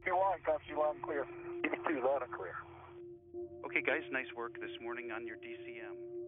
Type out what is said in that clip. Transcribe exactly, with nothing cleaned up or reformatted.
two one, copy you loud and clear. Give me two loud and clear. Okay, guys, nice work this morning on your D C M.